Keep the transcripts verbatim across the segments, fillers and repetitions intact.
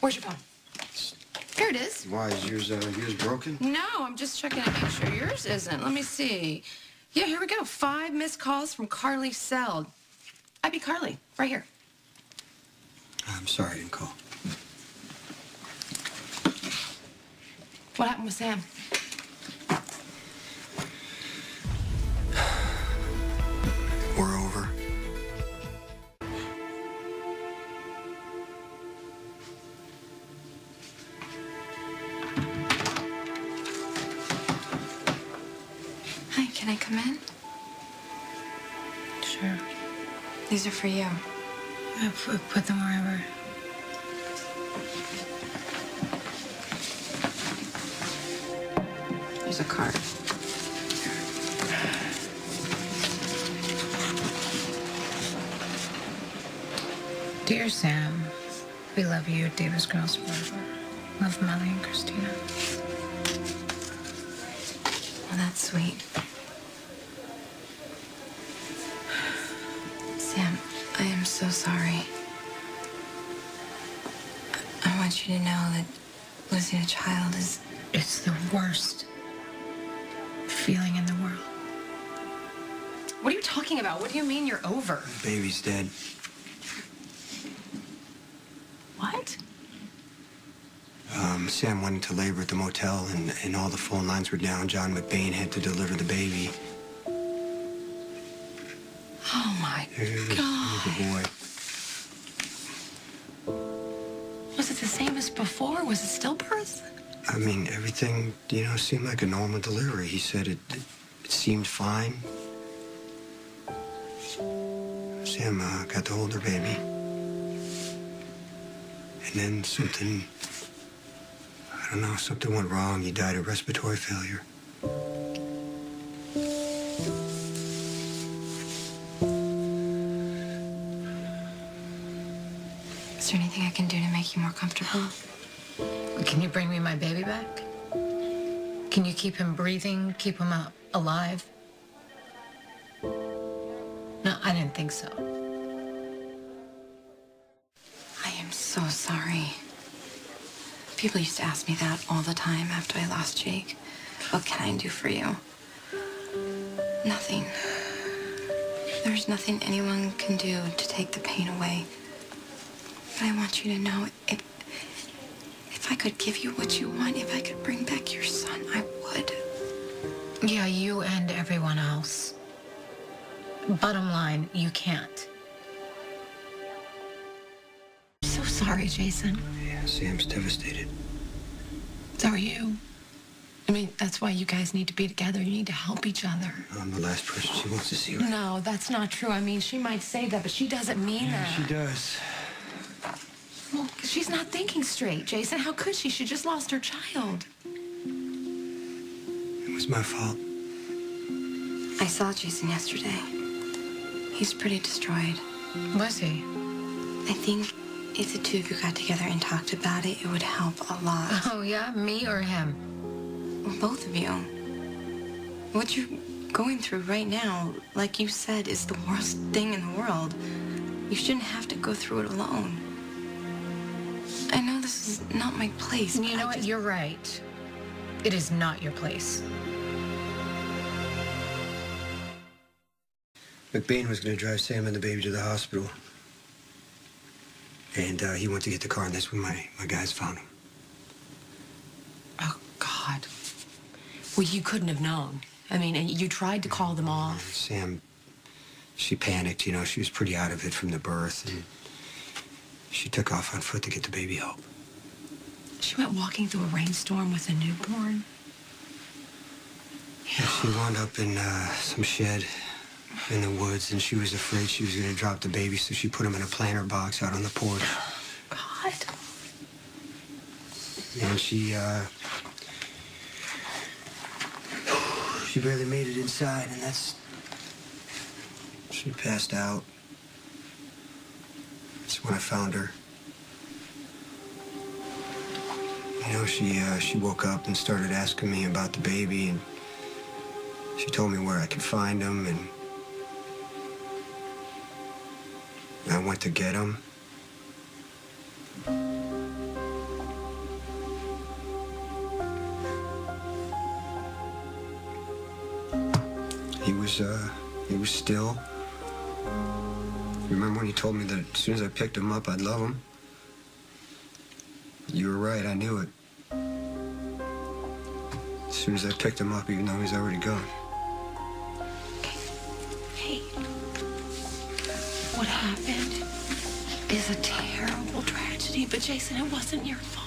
Where's your phone? Here it is. Why, is yours, uh, yours broken? No, I'm just checking to make sure yours isn't. Let me see. Yeah, here we go. Five missed calls from Carly Seld. I'd be Carly, right here. I'm sorry I didn't call. What happened with Sam? We're over. Hi, can I come in? Sure. These are for you. Uh, put, put them wherever. There's a card. Dear Sam, we love you, Davis Girls Forever. Love, Molly and Christina. Well, that's sweet. Sam, I am so sorry. I want you to know that losing a child is... It's the worst feeling in the world. What are you talking about? What do you mean you're over? The baby's dead. What? Um, Sam went into labor at the motel, and, and all the phone lines were down. John McBain had to deliver the baby. Oh, my There's, God. there's a boy. Was it the same as before? Was it stillbirth? I mean, everything, you know, seemed like a normal delivery. He said it, it, it seemed fine. Sam uh, got to hold her baby. And then something, I don't know, something went wrong. He died of respiratory failure. Is there anything I can do to make you more comfortable? Can you bring me my baby back? Can you keep him breathing, keep him uh, alive? No, I didn't think so. I am so sorry. People used to ask me that all the time after I lost Jake. What can I do for you? Nothing. There's nothing anyone can do to take the pain away. But I want you to know, if, if I could give you what you want, if I could bring back your son, I would. Yeah, you and everyone else. Bottom line, you can't. I'm so sorry, Jason. Yeah, Sam's devastated. So are you. I mean, that's why you guys need to be together. You need to help each other. I'm the last person she wants to see right now. No, that's not true. I mean, she might say that, but she doesn't mean Yeah, that. she does. Well, she's not thinking straight, Jason. How could she? She just lost her child. It was my fault. I saw Jason yesterday. He's pretty destroyed. Was he? I think if the two of you got together and talked about it, it would help a lot. Oh, yeah? Me or him? Well, both of you. What you're going through right now, like you said, is the worst thing in the world. You shouldn't have to go through it alone. I know this is not my place. You but know I what? just... You're right. It is not your place. McBain was going to drive Sam and the baby to the hospital. And uh, he went to get the car, and that's when my, my guys found him. Oh, God. Well, you couldn't have known. I mean, and you tried to call them And off. Sam, she panicked, you know. She was pretty out of it from the birth, and she took off on foot to get the baby help. She went walking through a rainstorm with a newborn. Yeah, she wound up in uh, some shed in the woods, and she was afraid she was going to drop the baby, so she put him in a planter box out on the porch. God. And she, uh... she barely made it inside, and that's... She passed out. That's when I found her. You know, she, uh, she woke up and started asking me about the baby, and she told me where I could find him, and I went to get him. He was, uh, he was still. Remember when he told me that as soon as I picked him up, I'd love him? You were right, I knew it. As soon as I picked him up, even though he's already gone. Hey, what happened is a terrible tragedy, but Jason, it wasn't your fault.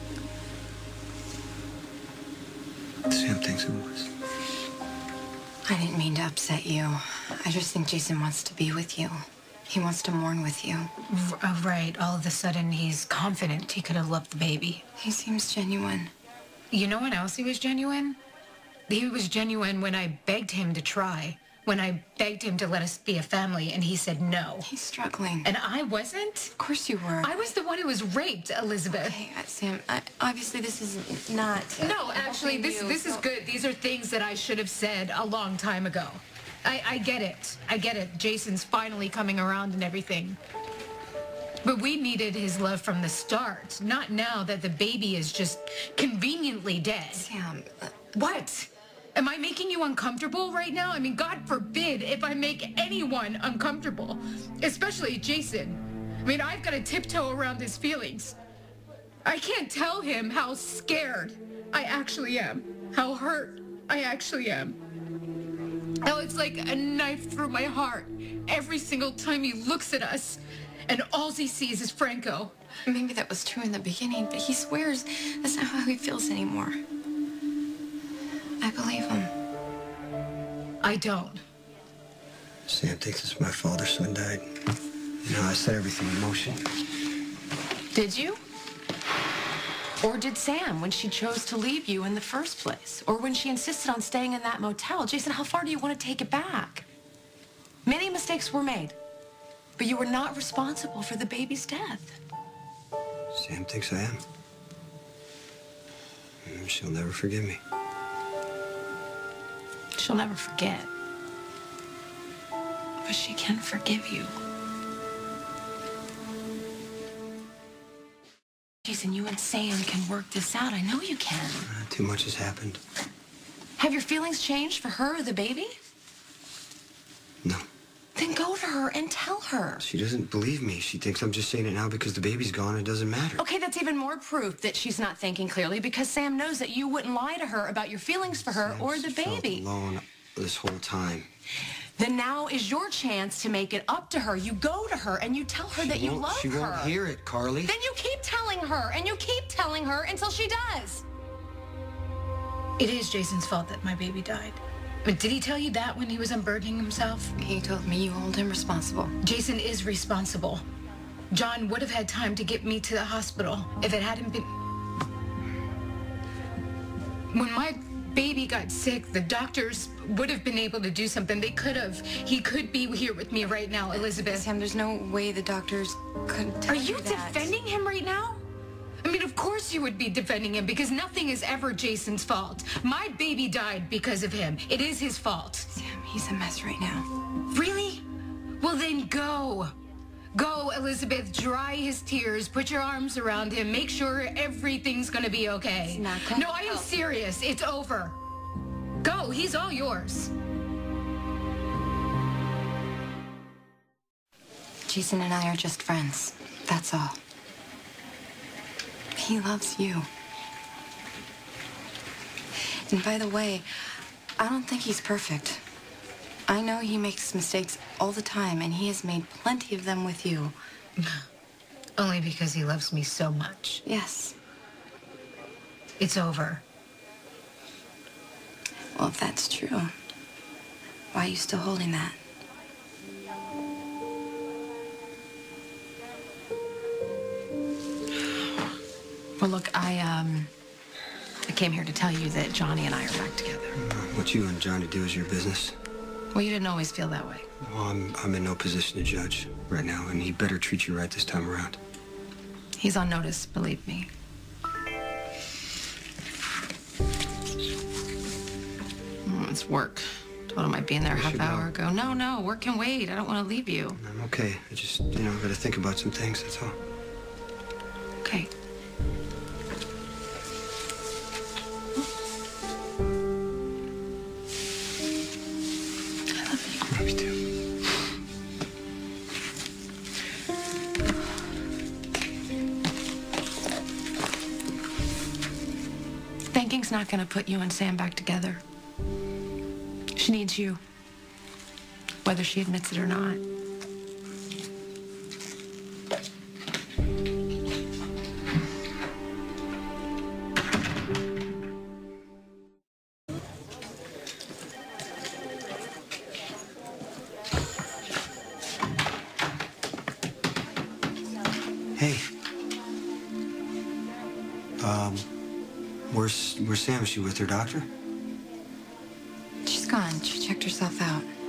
Sam thinks it was. I didn't mean to upset you. I just think Jason wants to be with you. He wants to mourn with you. R- uh, right. All of a sudden, he's confident he could have loved the baby. He seems genuine. You know when else he was genuine? He was genuine when I begged him to try. When I begged him to let us be a family, and he said no. He's struggling. And I wasn't? Of course you were. I was the one who was raped, Elizabeth. Okay, uh, Sam, I, obviously this is not... No, actually, this you, this is so- good. These are things that I should have said a long time ago. I, I get it. I get it. Jason's finally coming around and everything. But we needed his love from the start, not now that the baby is just conveniently dead. Sam, uh, What? Am I making you uncomfortable right now? I mean, God forbid if I make anyone uncomfortable, especially Jason. I mean, I've got to tiptoe around his feelings. I can't tell him how scared I actually am, how hurt I actually am. How it's like a knife through my heart every single time he looks at us, and all he sees is Franco. maybe that was true in the beginning, but he swears that's not how he feels anymore. I believe him. I don't. Sam thinks it's my fault her son died. You know, I set everything in motion. Did you? Or did Sam when she chose to leave you in the first place? Or when she insisted on staying in that motel? Jason, how far do you want to take it back? Many mistakes were made, but you were not responsible for the baby's death. Sam thinks I am. And she'll never forgive me. She'll never forget. But she can forgive you. Jason, you and Sam can work this out. I know you can. Uh, too much has happened. Have your feelings changed for her or the baby? No. Then go to her and tell her. She doesn't believe me. She thinks I'm just saying it now because the baby's gone. It doesn't matter. Okay, that's even more proof that she's not thinking clearly because Sam knows that you wouldn't lie to her about your feelings for her or the Sam's felt baby. alone this whole time. Then now is your chance to make it up to her. You go to her and you tell her that She you won't- love She her. won't hear it, Carly. Then you keep telling her and you keep telling her until she does. It is Jason's fault that my baby died. But did he tell you that when he was unburdening himself? He told me you hold him responsible. Jason is responsible. John would have had time to get me to the hospital if it hadn't been... When my baby got sick, the doctors would have been able to do something. They could have. He could be here with me right now, Elizabeth. Sam, there's no way the doctors could tell Are you that. defending him right now? I mean, of course you would be defending him because nothing is ever Jason's fault. My baby died because of him. It is his fault. Sam, he's a mess right now. Really? Well, then go. Go, Elizabeth. Dry his tears. Put your arms around him. Make sure everything's gonna be okay. It's not gonna No, I am help. serious. It's over. Go. He's all yours. Jason and I are just friends. That's all. He loves you. And by the way, I don't think he's perfect. I know he makes mistakes all the time, and he has made plenty of them with you. Only because he loves me so much. Yes. It's over. Well, if that's true, why are you still holding that? Well, look, I, um, I came here to tell you that Johnny and I are back together. What you and Johnny do is your business. Well, you didn't always feel that way. Well, I'm, I'm in no position to judge right now, and he better treat you right this time around. He's on notice, believe me. Mm, it's work. Told him I'd be in there a We half should hour go. ago. No, no, work can wait. I don't want to leave you. I'm okay. I just, you know, got to think about some things, that's all. Okay. not going to put you and Sam back together. She needs you, whether she admits it or not. Hey. Um, where's, where's Sam? Is she with her doctor? She's gone. She checked herself out.